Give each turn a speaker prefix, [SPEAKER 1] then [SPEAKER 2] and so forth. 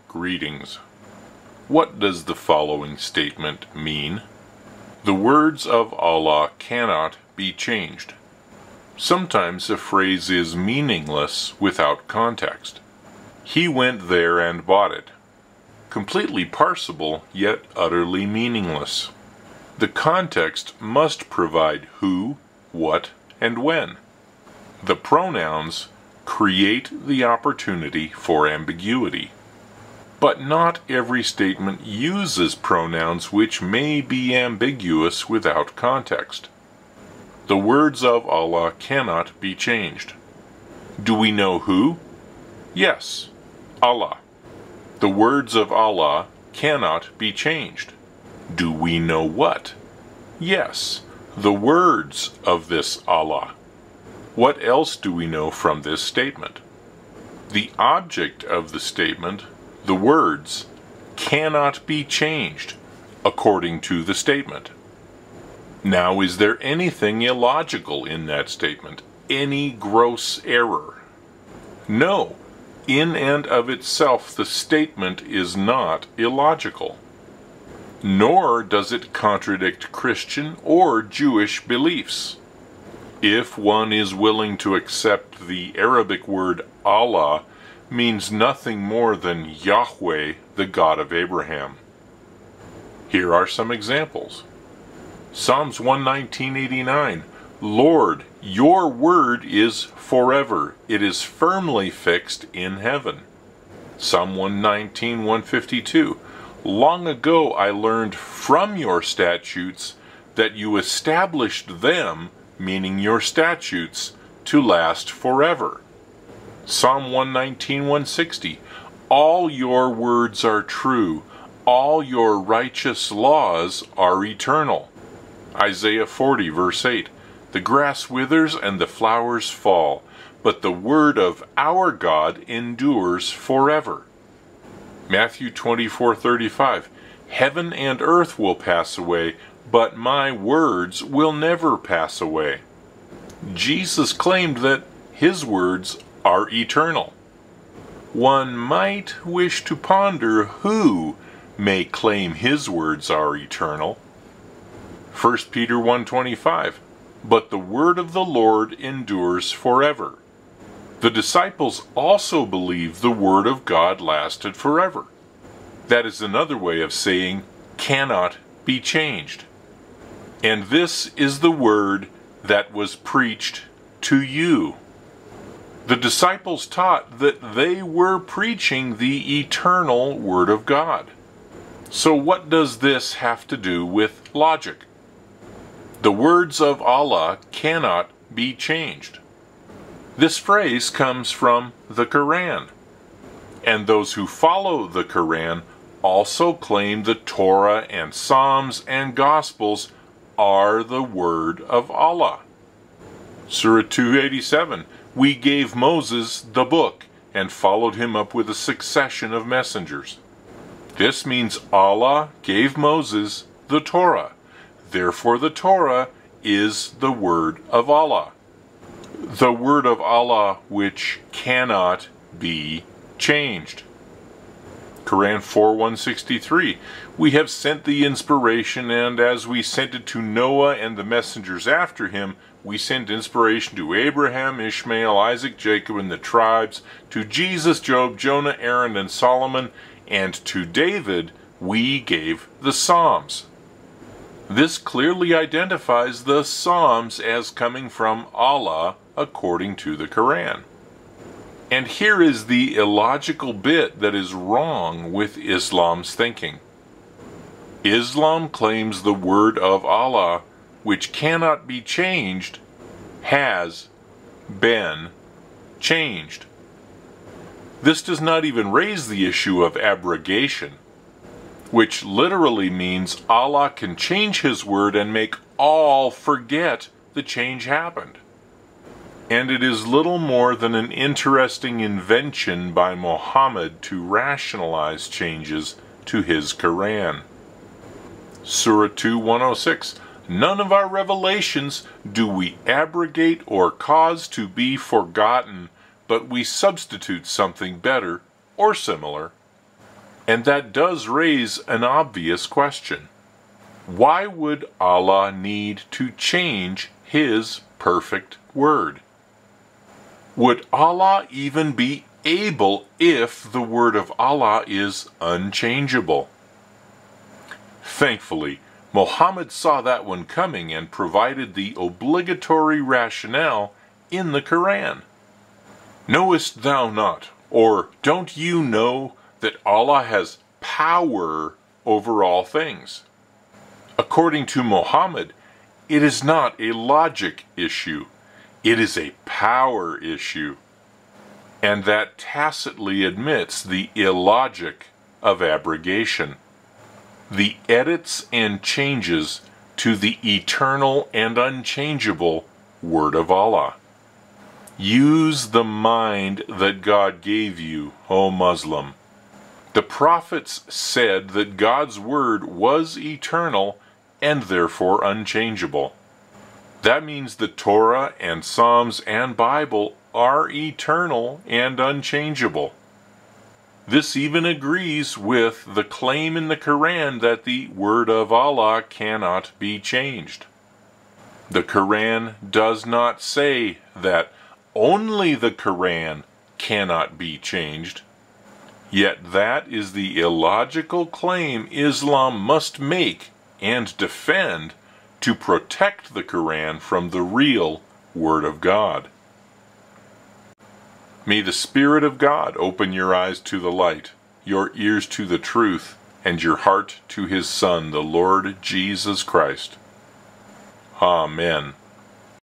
[SPEAKER 1] Greetings. What does the following statement mean? The words of Allah cannot be changed. Sometimes a phrase is meaningless without context. He went there and bought it. Completely parsable, yet utterly meaningless. The context must provide who, what, and when. The pronouns create the opportunity for ambiguity. But not every statement uses pronouns which may be ambiguous without context. The words of Allah cannot be changed. Do we know who? Yes, Allah. The words of Allah cannot be changed. Do we know what? Yes, the words of this Allah. What else do we know from this statement? The object of the statement, the words, cannot be changed according to the statement. Now, is there anything illogical in that statement? Any gross error? No. In and of itself, the statement is not illogical. Nor does it contradict Christian or Jewish beliefs. If one is willing to accept the Arabic word Allah means nothing more than Yahweh, the God of Abraham. Here are some examples. Psalms 119:89. Lord, your word is forever. It is firmly fixed in heaven. Psalm 119:152. Long ago I learned from your statutes that you established them, meaning your statutes, to last forever. Psalm 119:160. All your words are true. All your righteous laws are eternal. Isaiah 40 verse 8. The grass withers and the flowers fall, but the word of our God endures forever. Matthew 24:35. Heaven and earth will pass away, but my words will never pass away. Jesus claimed that his words are eternal. One might wish to ponder who may claim his words are eternal. 1 Peter 1:25. But the word of the Lord endures forever. The disciples also believed the word of God lasted forever. That is another way of saying cannot be changed. And this is the word that was preached to you. The disciples taught that they were preaching the eternal Word of God. So what does this have to do with logic? The words of Allah cannot be changed. This phrase comes from the Quran. And those who follow the Quran also claim the Torah and Psalms and Gospels are the Word of Allah. Surah 287. We gave Moses the book and followed him up with a succession of messengers. This means Allah gave Moses the Torah. Therefore the Torah is the word of Allah. The word of Allah which cannot be changed. Quran 4:163. We have sent the inspiration, and as we sent it to Noah and the messengers after him, we sent inspiration to Abraham, Ishmael, Isaac, Jacob, and the tribes, to Jesus, Job, Jonah, Aaron, and Solomon, and to David we gave the Psalms. This clearly identifies the Psalms as coming from Allah according to the Quran. And here is the illogical bit that is wrong with Islam's thinking. Islam claims the word of Allah, which cannot be changed, has been changed. This does not even raise the issue of abrogation, which literally means Allah can change his word and make all forget the change happened. And it is little more than an interesting invention by Muhammad to rationalize changes to his Quran. Surah 2:106. None of our revelations do we abrogate or cause to be forgotten, but we substitute something better or similar. And that does raise an obvious question. Why would Allah need to change His perfect word? Would Allah even be able if the word of Allah is unchangeable? Thankfully, Muhammad saw that one coming and provided the obligatory rationale in the Quran. Knowest thou not, or don't you know, that Allah has power over all things? According to Muhammad, it is not a logic issue, it is a power issue. And that tacitly admits the illogic of abrogation, the edits and changes to the eternal and unchangeable Word of Allah. Use the mind that God gave you, O Muslim. The prophets said that God's Word was eternal and therefore unchangeable. That means the Torah and Psalms and Bible are eternal and unchangeable. This even agrees with the claim in the Quran that the word of Allah cannot be changed. The Quran does not say that only the Quran cannot be changed. Yet that is the illogical claim Islam must make and defend to protect the Quran from the real Word of God. May the Spirit of God open your eyes to the light, your ears to the truth, and your heart to His Son, the Lord Jesus Christ. Amen.